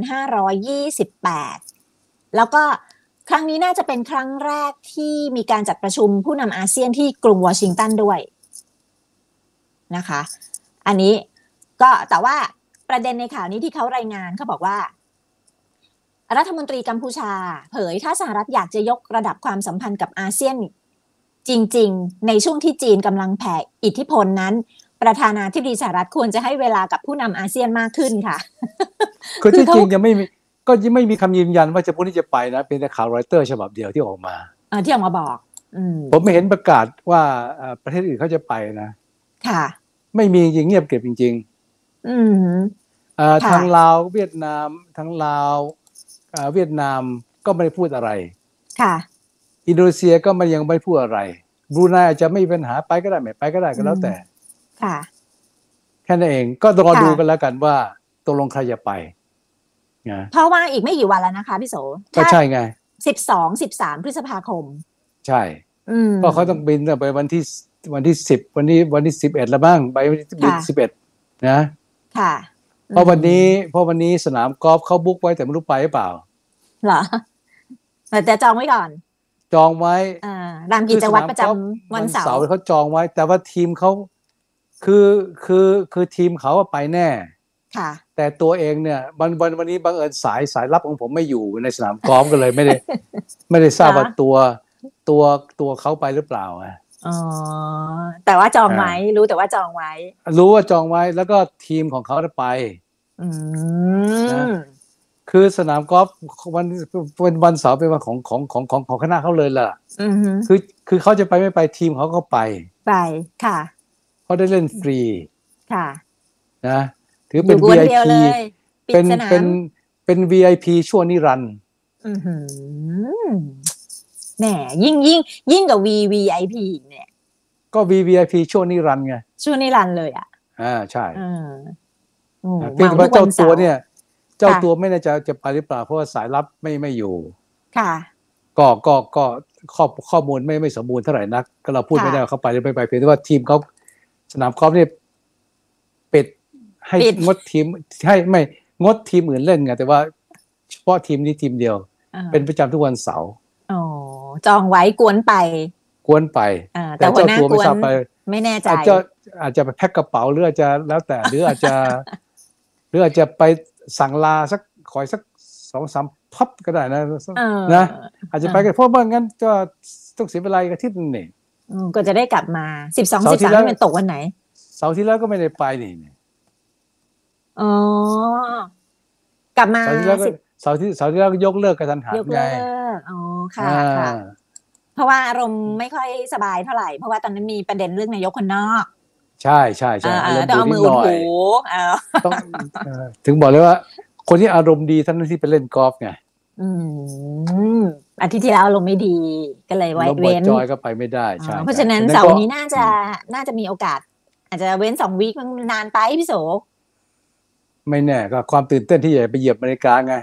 2528 แล้วก็ครั้งนี้น่าจะเป็นครั้งแรกที่มีการจัดประชุมผู้นำอาเซียนที่กรุงวอชิงตันด้วยนะคะอันนี้ก็แต่ว่าประเด็นในข่าวนี้ที่เขารายงานเขาบอกว่ารัฐมนตรีกัมพูชาเผยถ้าสหรัฐอยากจะยกระดับความสัมพันธ์กับอาเซียนจริงๆในช่วงที่จีนกำลังแผ่อิทธิพลนั้น ประธานาธิบดีสหรัฐควรจะให้เวลากับผู้นำอาเซียนมากขึ้นค่ะคือคือที่เขาจริงยังไม่มีก็ยังไม่มีคำยืนยันว่าจะพรุ่งนี้จะไปนะเป็นแต่ข่าวรอยเตอร์ฉบับเดียวที่ออกมาที่ออกมาบอกผมไม่เห็นประกาศว่าประเทศอื่นเขาจะไปนะค่ะไม่มีจริงเงียบเก็บจริงอืมๆค่ะทางลาวเวียดนามทางลาวเวียดนามก็ไม่ได้พูดอะไรค่ะอินโดนีเซียก็มันยังไม่พูดอะไรบรูไนอาจจะไม่มีปัญหาไปก็ได้ไม่ไปก็ได้ก็แล้วแต่ค่ะแค่นั้นเองก็รอค่ะดูกันแล้วกันว่าตกลงใครจะไปนะเพราะว่าอีกไม่กี่วันแล้วนะคะพี่โสก็ใช่ไง 13 พฤษภาคมใช่ก็เขาต้องบินไปวันที่10วันที่11แล้วบ้างไปวันที่11นะค่ะเพราะวันนี้สนามกอล์ฟเขาบุ๊กไว้แต่ไม่รู้ไปหรือเปล่าเหรอแต่จองไว้ก่อนจองไว้รามกิจวัตรประจำวันเสาร์เขาจองไว้ แต่ว่าทีมเขาคือทีมเขาไปแน่ค่ะแต่ตัวเองเนี่ยวันนี้บังเอิญสายลับของผมไม่อยู่ในสนามกอล์ฟกันเลยไม่ได้ทราบว่าตัวเขาไปหรือเปล่าอ๋อแต่ว่าจองไว้รู้แต่ว่าจองไว้รู้ว่าจองไว้แล้วก็ทีมของเขาไปนะคือสนามกอล์ฟวันเสาร์เป็นวันของคณะเขาเลยล่ะคือเขาจะไปไม่ไปทีมเขาก็ไปค่ะเขาได้เล่นฟรีค่ะนะถือเป็น VIP เป็น VIP ชั่วนิรันดร์แหมยิ่งกับ VVIP เนี่ยก็ VVIP ชั่วนิรันดร์ไงชั่วนิรันดร์เลยใช่เพียงแต่ว่าเจ้าตัวเนี่ยเจ้าตัวไม่แน่ใจจะไปหรือเปล่าเพราะว่าสายลับไม่อยู่ค่ะก็ข้อมูลไม่สมบูรณ์เท่าไหร่นักก็เราพูดไม่ได้ว่าเขาไปหรือไม่ไปเพียงแต่ว่าทีมเขาสนามกอล์ฟเนี่ยปิดให้งดทีมไม่งดทีมอื่นเล่นไงแต่ว่าเฉพาะทีมนี้ทีมเดียวเป็นประจำทุกวันเสาร์จองไว้กวนไปแต่เจ้าตัวไม่ทราบไปไม่แน่ใจอาจจะไปแพ็คกระเป๋าหรืออาจจะแล้วแต่หรืออาจจะไปสั่งลาสักขอยสัก 2-3 พับก็ได้นะอาจจะไปกันเพราะว่างั้นก็ต้องเสียเวลาอีกอาทิตย์นึงนี่ก็จะได้กลับมา12-13นี่มันตกวันไหนเสาร์ที่แล้วก็ไม่ได้ไปนี่กลับมาเสาร์ที่แล้วก็ยกเลิกกระทันหันไงค่ะเพราะว่าอารมณ์ไม่ค่อยสบายเท่าไหร่เพราะว่าตอนนั้นมีประเด็นเรื่องนายกคนนอกใช่ต้องเอามืออุดหูต้องถึงบอกเลยว่าคนที่อารมณ์ดีท่านที่ไปเล่นกอล์ฟไงอาทิตย์ที่แล้วอารมณ์ไม่ดีก็เลยไว้เว้นจอยก็ไปไม่ได้ใช่เพราะฉะนั้นเสาร์นี้น่าจะมีโอกาสอาจจะเว้น2 วีคมันนานไปพี่โสไม่แน่ก็ความตื่นเต้นที่อยากไปเหยียบอเมริกาไง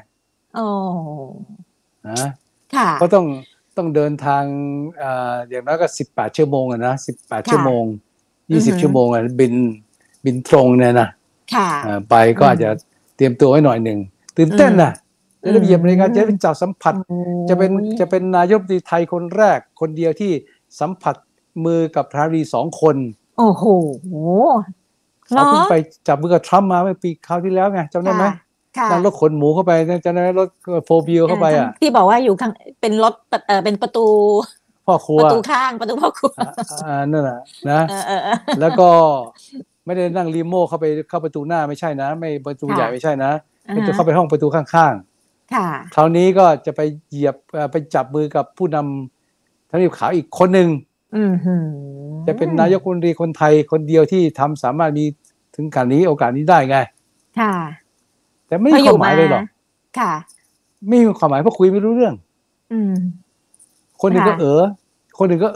ค่ะก็ต้องเดินทางอย่างน้อยก็18 ชั่วโมงนะ18 ชั่วโมง20 ชั่วโมงบินตรงเนี่ยนะไปก็อาจจะเตรียมตัวไว้หน่อยหนึ่งตื่นเต้นนะจะได้เหยียบอเมริกาจะเป็นจับสัมผัสจะเป็นนายกรัฐมนตรีไทยคนแรกคนเดียวที่สัมผัสมือกับประธานาธิบดี2 คนโอ้โหเขาเพิ่งไปจับมือกับทรัมป์มาเมื่อปีคราวที่แล้วไงจำได้ไหมนั่งรถขนหมูเข้าไปจำได้ไหมรถโฟร์วิวเข้าไปที่บอกว่าอยู่ข้างเป็นรถเป็นประตูพ่อครัวประตูข้างประตูพ่อครัวนั่นแหละนะแล้วก็ไม่ได้นั่งลีโม่เข้าประตูหน้าไม่ใช่นะไม่ประตูใหญ่ไม่ใช่นะจะเข้าไปห้องประตูข้างๆคราวนี้ก็จะไปเหยียบไปจับมือกับผู้นำทวีปขาวอีกคนหนึ่งจะเป็นนายกรัฐมนตรีคนไทยคนเดียวที่สามารถมีถึงการนี้โอกาสนี้ได้ไงแต่ไม่มีความหมายเลยหรอกไม่มีความหมายเพราะคุยไม่รู้เรื่องคนหนึ่งก็คนหนึ่งก็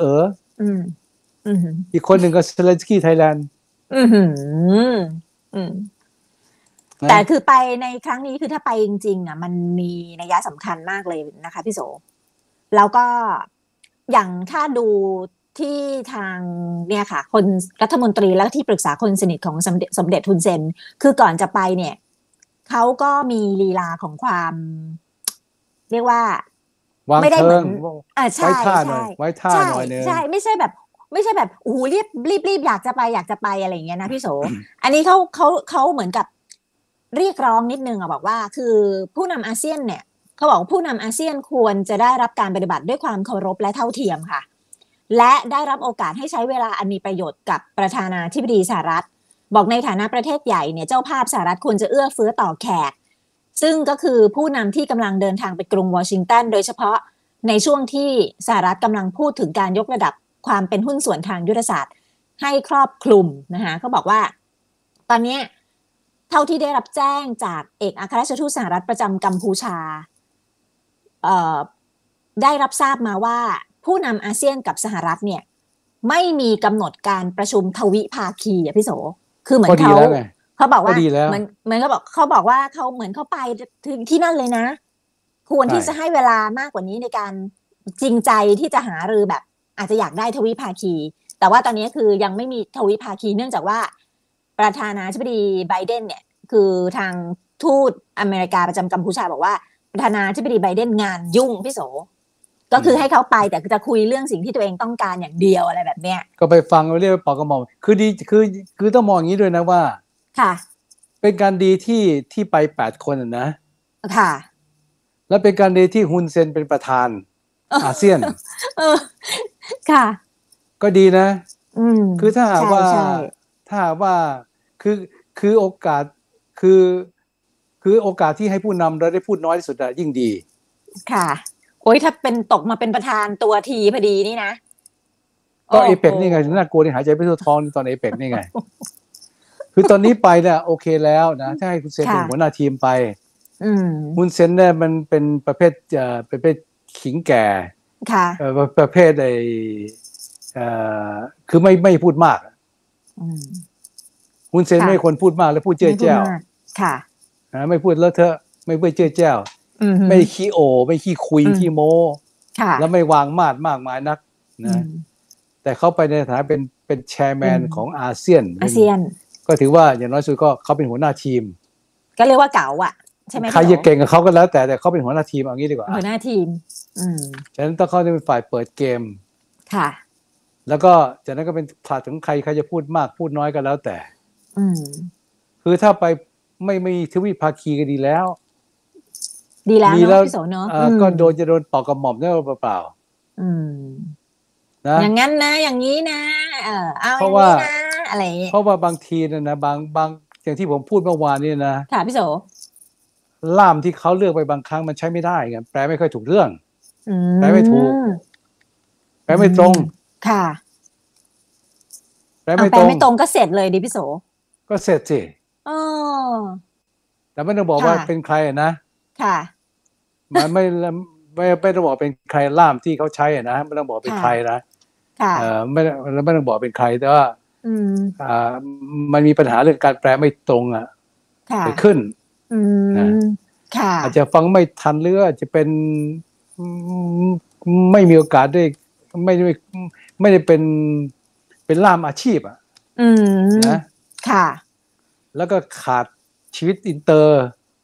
อีกคนหนึ่งก็เซเลนสกี้ไทยแลนด์แต่คือไปในครั้งนี้คือถ้าไปจริงๆมันมีนัยสำคัญมากเลยนะคะพี่โสแล้วก็อย่างถ้าดูที่ทางเนี่ยค่ะคนรัฐมนตรีและที่ปรึกษาคนสนิทของสมเด็จฮุนเซนคือก่อนจะไปเนี่ยเขาก็มีลีลาของความเรียกว่าไม่ได้เหมือนใช่ไว้ท่าหน่อยนึงใช่ไม่ใช่แบบโอ้โหรีบอยากจะไปอะไรอย่างเงี้ยนะพี่โสอันนี้เขาเหมือนกับเรียกร้องนิดนึงบอกว่าคือผู้นำอาเซียนเนี่ยเขาบอกผู้นำอาเซียนควรจะได้รับการปฏิบัติด้วยความเคารพและเท่าเทียมค่ะและได้รับโอกาสให้ใช้เวลาอันมีประโยชน์กับประธานาธิบดีสหรัฐบอกในฐานะประเทศใหญ่เนี่ยเจ้าภาพสหรัฐควรจะเอื้อเฟื้อต่อแขกซึ่งก็คือผู้นำที่กำลังเดินทางไปกรุงวอชิงตันโดยเฉพาะในช่วงที่สหรัฐกำลังพูดถึงการยกระดับความเป็นหุ้นส่วนทางยุทธศาสตร์ให้ครอบคลุมนะคะเขาบอกว่าตอนนี้เท่าที่ได้รับแจ้งจากเอกอัครราชทูตสหรัฐประจำกัมพูชาได้รับทราบมาว่าผู้นำอาเซียนกับสหรัฐเนี่ยไม่มีกำหนดการประชุมทวิภาคีอ่ะพี่โสคือเหมือนเขาบอกว่าเหมือนเขาบอกว่าเขาเหมือนเขาไปถึงที่นั่นเลยนะควรที่จะให้เวลามากกว่านี้ในการจริงใจที่จะหารือแบบอาจจะอยากได้ทวิภาคีแต่ว่าตอนนี้คือยังไม่มีทวิภาคีเนื่องจากว่าประธานาธิบดีไบเดนเนี่ยคือทางทูตอเมริกาประจำกัมพูชาบอกว่าประธานาธิบดีไบเดนงานยุ่งพี่โสก็คือให้เขาไปแต่จะคุยเรื่องสิ่งที่ตัวเองต้องการอย่างเดียวอะไรแบบเนี้ยก็ไปฟังเรียกว่าปอกกระหม่อมคือดีคือต้องมองอย่างนี้ด้วยนะว่าค่ะเป็นการดีที่ไป8 คนนะค่ะแล้วเป็นการดีที่ฮุนเซนเป็นประธานอาเซียนค่ะก็ดีนะคือถ้าหากว่าคือโอกาสคือโอกาสที่ให้ผู้นำเราได้พูดน้อยที่สุดอะยิ่งดีค่ะโอ้ยถ้าเป็นตกมาเป็นประธานตัวทีพอดีนี่นะก็เอเปกนี่ไงน่ากลัวที่หายใจไม่ทั่วท้องตอนเอเปกนี่ไงคือตอนนี้ไปเนี่ยโอเคแล้วนะถ้าให้คุณเซนเป็นหัวหน้าทีมไปคุณเซนเนี่ยมันเป็นประเภทขิงแก่ค่ะประเภทคือไม่พูดมากคุณเซนไม่คนพูดมากแล้วพูดเจ้อแจ้วค่ะไม่พูดแล้วเธอไม่พูดเจ้อแจ้วไม่ขี้โอไม่ขี้คุยขี้โม้แล้วไม่วางมาดมากมายนักนะแต่เข้าไปในฐานะเป็นแชร์แมนของอาเซียนก็ถือว่าอย่างน้อยสุดก็เขาเป็นหัวหน้าทีมก็เรียกว่าเก๋าอ่ะใช่ไหมใครจะเก่งกับเขาก็แล้วแต่เขาเป็นหัวหน้าทีมเอางี้ดีกว่าหัวหน้าทีมฉะนั้นต้องเขาจะเป็นฝ่ายเปิดเกมค่ะแล้วก็จากนั้นก็เป็นผลัดถึงใครจะพูดมากพูดน้อยก็แล้วแต่คือถ้าไปไม่มีทวิภาคีก็ดีแล้วเนาะพี่โสเนาะก็จะโดนปอกกระหม่อมเนี่ยเปล่านะอย่างนั้นนะอย่างนี้นะเอาเพราะว่าอะไรเพราะว่าบางทีนะบางอย่างที่ผมพูดเมื่อวานนี่นะค่ะพี่โสล่ามที่เขาเลือกไปบางครั้งมันใช้ไม่ได้ไงแปลไม่ค่อยถูกเรื่องแปลไม่ถูกแปลไม่ตรงค่ะแปลไม่ตรงก็เสร็จเลยดิพี่โสก็เสร็จสิแต่ไม่ต้องบอกว่าเป็นใครนะค่ะมันไม่ต้องบอกเป็นใครล่ามที่เขาใช้นะไม่ต้องบอกเป็นใครนะไม่ต้องบอกเป็นใครแต่ว่ามันมีปัญหาเรื่องการแปลไม่ตรงเกิดขึ้นอาจจะฟังไม่ทันหรืออาจจะเป็นไม่มีโอกาสได้ไม่ได้เป็นล่ามอาชีพนะค่ะแล้วก็ขาดชีวิตอินเตอร์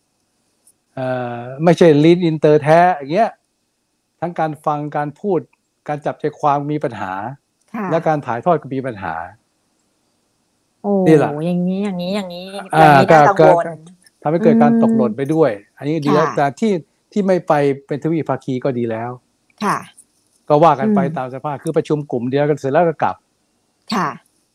ไม่ใช่ลีนอินเตอร์แท้อย่างเงี้ยทั้งการฟังการพูดการจับใจความมีปัญหาและการถ่ายทอดก็มีปัญหานี่แหละอย่างนี้ก็ทำให้เกิดการตกหล่นไปด้วยอันนี้ดีแล้วแต่ที่ไม่ไปเป็นทวิภาคีก็ดีแล้วค่ะก็ว่ากันไปตามสภาพคือประชุมกลุ่มเดียวกันเสร็จแล้วก็กลับค่ะ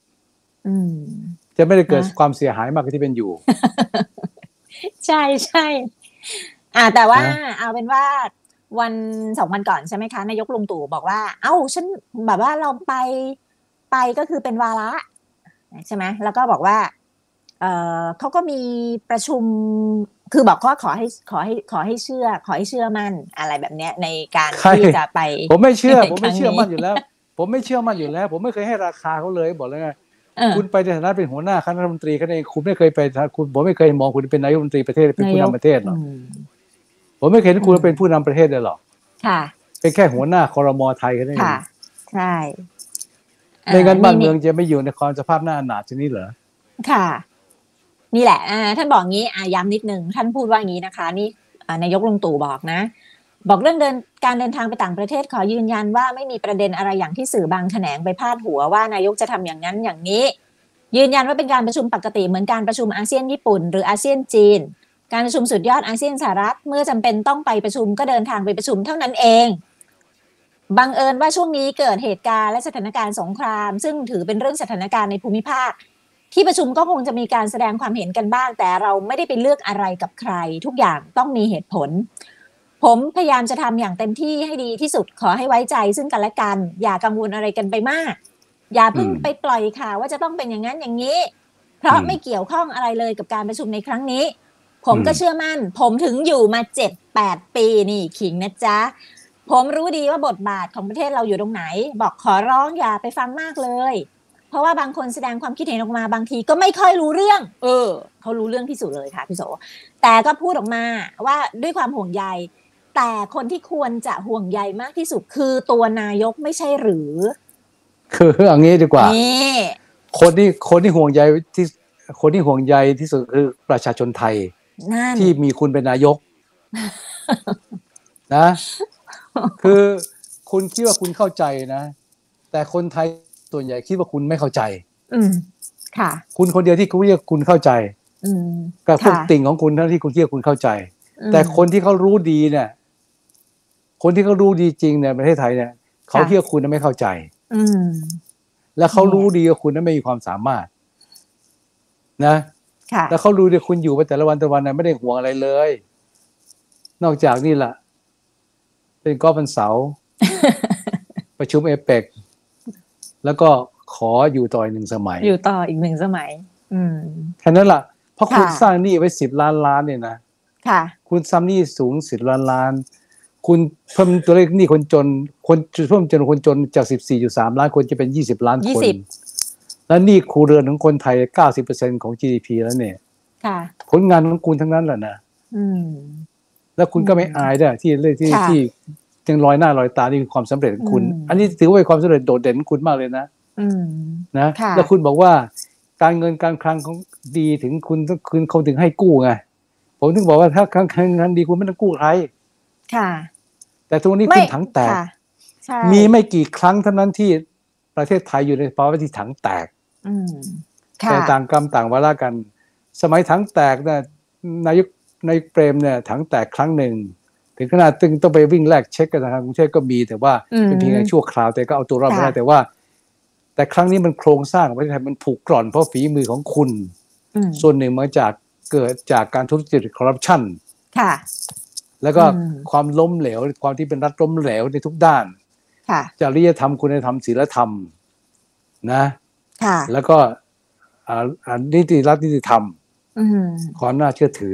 จะไม่ได้เกิดความเสียหายมากกว่าที่เป็นอยู่ใช่แต่ว่าเอาเป็นว่าวัน2 วันก่อนใช่ไหมคะนายกลุงตู่บอกว่าฉันแบบว่าเราไปก็คือเป็นวาระใช่ไหมแล้วก็บอกว่าเขาก็มีประชุมคือบอกว่าขอให้เชื่อมั่นอะไรแบบเนี้ยในการที่จะไปผมไม่เชื่อมั่นอยู่แล้วผมไม่เคยให้ราคาเขาเลยบอกเลยไงคุณไปในฐานะเป็นหัวหน้าคณะรัฐมนตรีกันเองคุณไม่เคยไปผมไม่เคยมองคุณเป็นนายกรัฐมนตรีประเทศเป็นผู้นำประเทศหรอกผมไม่เคยเห็นคุณเป็นผู้นำประเทศเลยหรอกค่ะเป็นแค่หัวหน้าครม.ไทยแค่นั้นเองใช่ไม่งั้นบ้านเมืองจะไม่อยู่ในความสภาพหน้าหนาชนิดเหรอค่ะนี่แหละท่านบอกงี้ย้ำนิดนึงท่านพูดว่างี้นะคะนี่นายกลุงตู่บอกนะบอกเรื่องการเดินทางไปต่างประเทศขอยืนยันว่าไม่มีประเด็นอะไรอย่างที่สื่อบางแขนงไปพาดหัวว่านายกจะทำอย่างนั้นอย่างนี้ยืนยันว่าเป็นการประชุมปกติเหมือนการประชุมอาเซียนญี่ปุ่นหรืออาเซียนจีนการประชุมสุดยอดอาเซียนสหรัฐเมื่อจำเป็นต้องไปประชุมก็เดินทางไปประชุมเท่านั้นเองบังเอิญว่าช่วงนี้เกิดเหตุการณ์และสถานการณ์สงครามซึ่งถือเป็นเรื่องสถานการณ์ในภูมิภาคที่ประชุมก็คงจะมีการแสดงความเห็นกันบ้างแต่เราไม่ได้ไปเลือกอะไรกับใครทุกอย่างต้องมีเหตุผลผมพยายามจะทำอย่างเต็มที่ให้ดีที่สุดขอให้ไว้ใจซึ่งกันและกันอย่ากังวลอะไรกันไปมากอย่าเพิ่งไปปล่อยข่าวว่าจะต้องเป็นอย่างนั้นอย่างนี้เพราะไม่เกี่ยวข้องอะไรเลยกับการประชุมในครั้งนี้ผมก็เชื่อมั่นผมถึงอยู่มา 7-8 ปีนี่ขิงนะจ๊ะผมรู้ดีว่าบทบาทของประเทศเราอยู่ตรงไหนบอกขอร้องอย่าไปฟังมากเลยเพราะว่าบางคนแสดงความคิดเห็นออกมาบางทีก็ไม่ค่อยรู้เรื่องเขารู้เรื่องที่สุดเลยค่ะพี่โสแต่ก็พูดออกมาว่าด้วยความห่วงใยแต่คนที่ควรจะห่วงใยมากที่สุดคือตัวนายกไม่ใช่หรือคืออย่างนี้ดีกว่านี่คนที่ห่วงใยที่สุดคือประชาชนไทยที่มีคุณเป็นนายกนะคือคุณคิดว่าคุณเข้าใจนะแต่คนไทยส่วนใหญ่คิดว่าคุณไม่เข้าใจค่ะคุณคนเดียวที่คุณเรียกคุณเข้าใจกับพวกติ่งของคุณเท่าที่คุณคิดว่าคุณเข้าใจแต่คนที่เขารู้ดีเนี่ยคนที่เขารู้ดีจริงเนี่ยประเทศไทยเนี่ยเขาคิดว่าคุณไม่เข้าใจและเขารู้ดีว่าคุณนั้นไม่มีความสามารถนะแล้วเขารู้ดีคุณอยู่ไปแต่ละวันนะไม่ได้ห่วงอะไรเลยนอกจากนี่แหละเป็นกอล์ฟวันเสาร์ประชุมเอเปกแล้วก็ขออยู่ต่ออีก1 สมัยอยู่ต่ออีก1 สมัยแค่นั้นแหละเพราะคุณสร้างหนี้ไว้10 ล้านล้านเนี่ยนะคุณซ้ำหนี้สูง10 ล้านล้านคุณเพิ่มตัวเลขหนี้คนจนเพิ่มจำนวนคนจนจาก 14.3 ล้านคนจะเป็น20 ล้านคนและหนี้ครัวเรือนของคนไทย 90% ของ GDP แล้วเนี่ยผลงานของคุณทั้งนั้นแหละนะแล้วคุณก็ไม่อายด้วยที่ยังลอยหน้าลอยตานี่คือความสำเร็จของคุณอันนี้ถือว่าเป็นความสำเร็จโดดเด่นของคุณมากเลยนะแล้วคุณบอกว่าการเงินการคลังของดีถึงคุณเขาถึงให้กู้ไงผมถึงบอกว่าถ้าการเงินดีคุณไม่ต้องกู้ใครแต่ตรงนี้คุณถังแตกมีไม่กี่ครั้งเท่านั้นที่ประเทศไทยอยู่ในภาวะที่ถังแตกแต่ต่างกรรมต่างวาระกันสมัยถังแตกเนี่ยนายกเปรมเนี่ยถังแตกครั้งหนึ่งถึงขนาดต้องไปวิ่งแลกเช็คกันนะครับกรุงเทพก็มีแต่ว่าเป็นเพียงแค่ชั่วคราวแต่ก็เอาตัวรอดไม่ได้แต่ครั้งนี้มันโครงสร้างประเทศไทยมันผุกร่อนเพราะฝีมือของคุณส่วนหนึ่งมาจากเกิดจากการทุจริตคอร์รัปชันแล้วก็ความล้มเหลวความที่เป็นรัฐล้มเหลวในทุกด้านจริยธรรมคุณธรรมศีลธรรมนะแล้วก็นิติรัฐนิติธรรมความน่าเชื่อถือ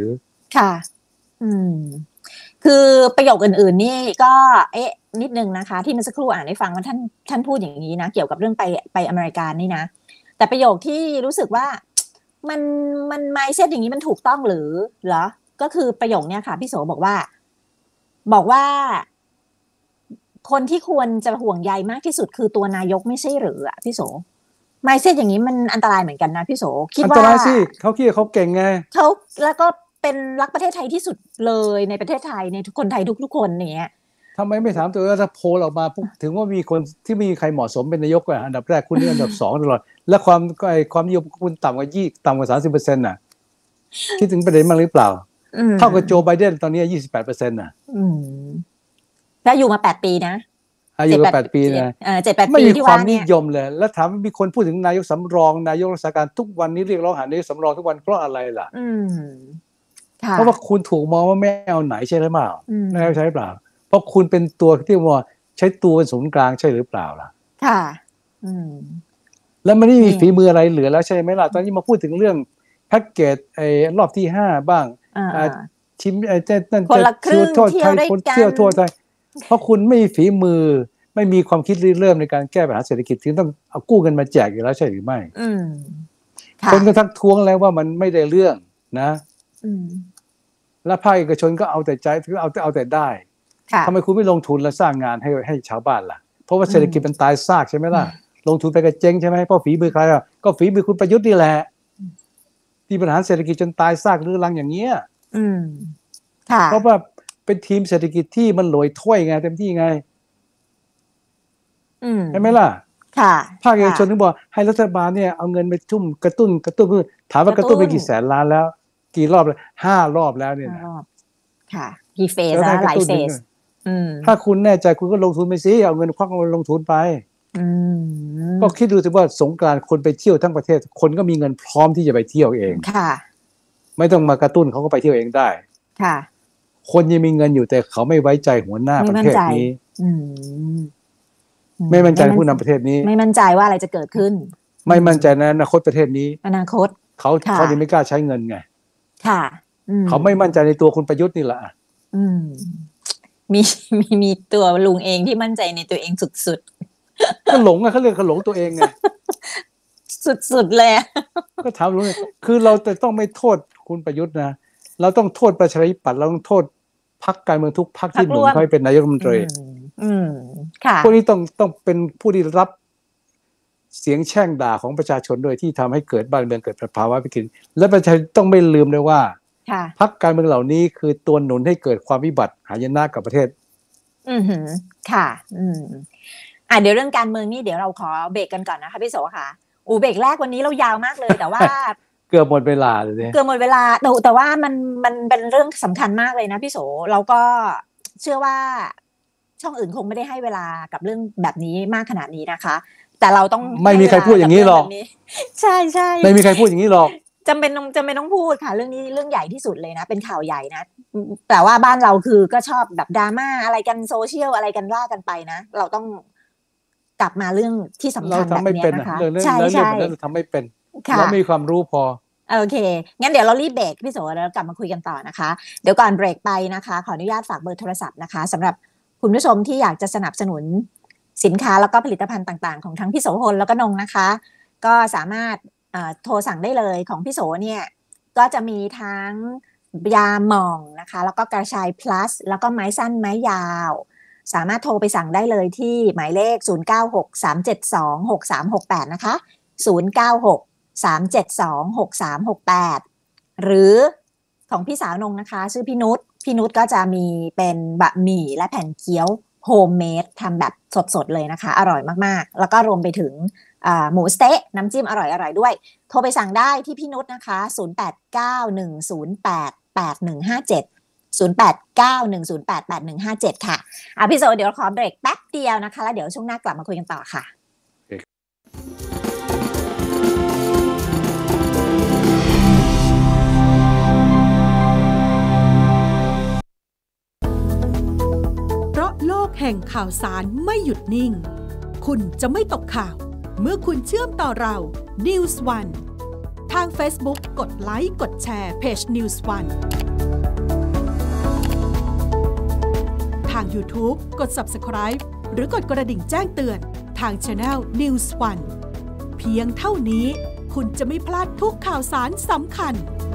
คือประโยคอื่นๆนี่ก็นิดนึงนะคะที่เมื่อสักครู่อ่านให้ฟังว่าท่านพูดอย่างนี้นะเกี่ยวกับเรื่องไปอเมริกานี่นะแต่ประโยคที่รู้สึกว่ามันmindsetอย่างนี้มันถูกต้องหรือเหรอก็คือประโยคเนี้ยค่ะพี่โสบอกว่าคนที่ควรจะห่วงใยมากที่สุดคือตัวนายกไม่ใช่หรืออ่ะพี่โสmindsetอย่างนี้มันอันตรายเหมือนกันนะพี่โสคิดว่าอันตรายสิเขาคิดเขาเก่งไงเขาแล้วก็เป็นรักประเทศไทยที่สุดเลยในประเทศไทยในทุกคนไทยทุกคนอย่างเงี้ยทำไมไม่ถามตัวว่าถ้าโพลออกมาถึงว่ามีคนที่มีใครเหมาะสมเป็นนายกอ่ะอันดับแรกคุณนี่อันดับ2ตลอดและความนิยมคุณต่ำกว่า 30% น่ะคิดถึงประเด็นมั้งหรือเปล่าเท่ากับโจไบเดนตอนนี้ 28% น่ะแล้วอยู่มา8 ปีนะอยู่มา8 ปีนะ 7-8 ปีที่ว่าเนี่ยไม่มีความนิยมเลยแล้วถามมีคนพูดถึงนายกสำรองนายกรักษาการทุกวันนี้เรียกร้องหานายกสำรองทุกวันเพราะอะไรล่ะเพราะว่าคุณถูกมองว่าไม่เอาไหนใช่หรือเปล่าไม่เอาใช่หรือเปล่าเพราะคุณเป็นตัวที่ว่าใช้ตัวเป็นศูนย์กลางใช่หรือเปล่าล่ะแล้วมันไม่มีฝีมืออะไรเหลือแล้วใช่ไหมล่ะตอนนี้มาพูดถึงเรื่องแพ็กเกจรอบที่5บ้างชิมคนละครึ่งเที่ยวได้กันเที่ยวทั่วไทยเพราะคุณไม่มีฝีมือไม่มีความคิดริเริ่มในการแก้ปัญหาเศรษฐกิจถึงต้องเอากู้เงินมาแจกอยู่แล้วใช่หรือไม่คนก็ทักท้วงแล้วว่ามันไม่ได้เรื่องนะและภาคเอกชนก็เอาแต่ใจเอาแต่ได้ทำไมคุณไม่ลงทุนและสร้างงานให้ชาวบ้านล่ะเพราะว่าเศรษฐกิจมันตายซากใช่ไหมล่ะลงทุนไปก็เจ๊งใช่ไหมเพราะฝีมือใครอ่ะก็ฝีมือคุณประยุทธ์นี่แหละที่ปัญหาเศรษฐกิจจนตายซากรื้อรังอย่างเงี้ยเพราะว่าเป็นทีมเศรษฐกิจที่มันโรยถ้วยไงเต็มที่ไงใช่ไหมล่ะภาคเอกชนถึงบอกให้รัฐบาลเนี่ยเอาเงินไปทุ่มกระตุ้นคือถามว่ากระตุ้นไปกี่แสนล้านแล้วกี่รอบแล้ว5 รอบแล้วเนี่ยนะกี่เฟสแล้วหลายเฟสถ้าคุณแน่ใจคุณก็ลงทุนไปสิเอาเงินควักเงินลงทุนไปก็คิดดูสิว่าสงกรานต์คนไปเที่ยวทั้งประเทศคนก็มีเงินพร้อมที่จะไปเที่ยวเองค่ะไม่ต้องมากระตุ้นเขาก็ไปเที่ยวเองได้ค่ะคนยังมีเงินอยู่แต่เขาไม่ไว้ใจหัวหน้าประเทศนี้ไม่มั่นใจผู้นำประเทศนี้ไม่มั่นใจว่าอะไรจะเกิดขึ้นไม่มั่นใจในอนาคตประเทศนี้อนาคตเขายังไม่กล้าใช้เงินไงค่ะเขาไม่มั่นใจในตัวคุณประยุทธ์นี่แหละมีตัวลุงเองที่มั่นใจในตัวเองสุดๆก็หลงไงเขาเรียกเขาหลงตัวเองไงสุดๆเลยก็ถามลุงคือเราจะต้องไม่โทษคุณประยุทธ์นะเราต้องโทษประชาธิปัตย์เราต้องโทษพรรคการเมืองทุกพรรคที่หนุนเขาให้เป็นนายกรัฐมนตรีค่ะพวกนี้ต้องเป็นผู้ที่รับเสียงแช่งด่าของประชาชนด้วยที่ทำให้เกิดบ้านเมืองเกิดภาวะวิกฤตและประชาชนต้องไม่ลืมเลยว่าพรรคการเมืองเหล่านี้คือตัวหนุนให้เกิดความวิบัติหายนะกับประเทศค่ะเดี๋ยวเรื่องการเมืองนี่เดี๋ยวเราขอเบรกกันก่อนนะคะพี่โสค่ะเบรกแรกวันนี้เรายาวมากเลยแต่ว่าเกือบหมดเวลาเลยเกือบหมดเวลาแต่ว่ามันเป็นเรื่องสำคัญมากเลยนะพี่โสเราก็เชื่อว่าช่องอื่นคงไม่ได้ให้เวลากับเรื่องแบบนี้มากขนาดนี้นะคะแต่เราต้องไม่มีใครพูดอย่างนี้หรอกใช่ใช่ไม่มีใครพูดอย่างนี้หรอกจำเป็นต้องพูดค่ะเรื่องนี้เรื่องใหญ่ที่สุดเลยนะเป็นข่าวใหญ่นะแต่ว่าบ้านเราคือก็ชอบแบบดราม่าอะไรกันโซเชียลอะไรกันว่ากันไปนะเราต้องกลับมาเรื่องที่สำคัญแบบนี้นะคะใช่ใช่เราทำไม่เป็นเราไม่มีความรู้พอโอเคงั้นเดี๋ยวเรารีบเบรกพี่โสแล้วกลับมาคุยกันต่อนะคะเดี๋ยวก่อนเบรกไปนะคะขออนุญาตฝากเบอร์โทรศัพท์นะคะสำหรับคุณผู้ชมที่อยากจะสนับสนุนสินค้าแล้วก็ผลิตภัณฑ์ต่างๆของทั้งพี่โสพลแล้วก็นงนะคะก็สามารถโทรสั่งได้เลยของพี่โสเนี่ยก็จะมีทั้งยาหม่องนะคะแล้วก็กระชาย plus แล้วก็ไม้สั้นไม้ยาวสามารถโทรไปสั่งได้เลยที่หมายเลข0963726368นะคะ0963726368หรือของพี่สาวนงนะคะชื่อพี่นุชก็จะมีเป็นบะหมี่และแผ่นเกี๊ยวโฮมเมดทำแบบสดๆเลยนะคะอร่อยมากๆแล้วก็รวมไปถึงหมูสเต๊ะน้ำจิ้มอร่อยๆด้วยโทรไปสั่งได้ที่พี่นุชนะคะ0891088157 ค่ะพี่โซเดี๋ยวขอเบรกแป๊บเดียวนะคะแล้วเดี๋ยวช่วงหน้ากลับมาคุยกันต่อค่ะเพราะโลกแห่งข่าวสารไม่หยุดนิ่งคุณจะไม่ตกข่าวเมื่อคุณเชื่อมต่อเรา News One ทาง Facebook กดไลค์กดแชร์เพจ News One ทาง YouTube กด Subscribe หรือกดกระดิ่งแจ้งเตือนทาง Channel News One เพียงเท่านี้คุณจะไม่พลาดทุกข่าวสารสำคัญ